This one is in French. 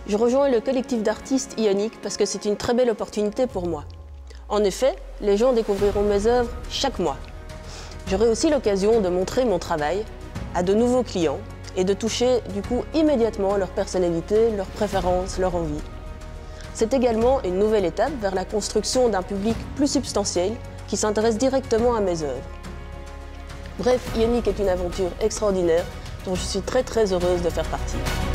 Je rejoins le collectif d'artistes Ionique parce que c'est une très belle opportunité pour moi. En effet, les gens découvriront mes œuvres chaque mois. J'aurai aussi l'occasion de montrer mon travail à de nouveaux clients et de toucher du coup immédiatement leur personnalité, leurs préférences, leurs envies. C'est également une nouvelle étape vers la construction d'un public plus substantiel qui s'intéresse directement à mes œuvres. Bref, Ionique est une aventure extraordinaire dont je suis très heureuse de faire partie.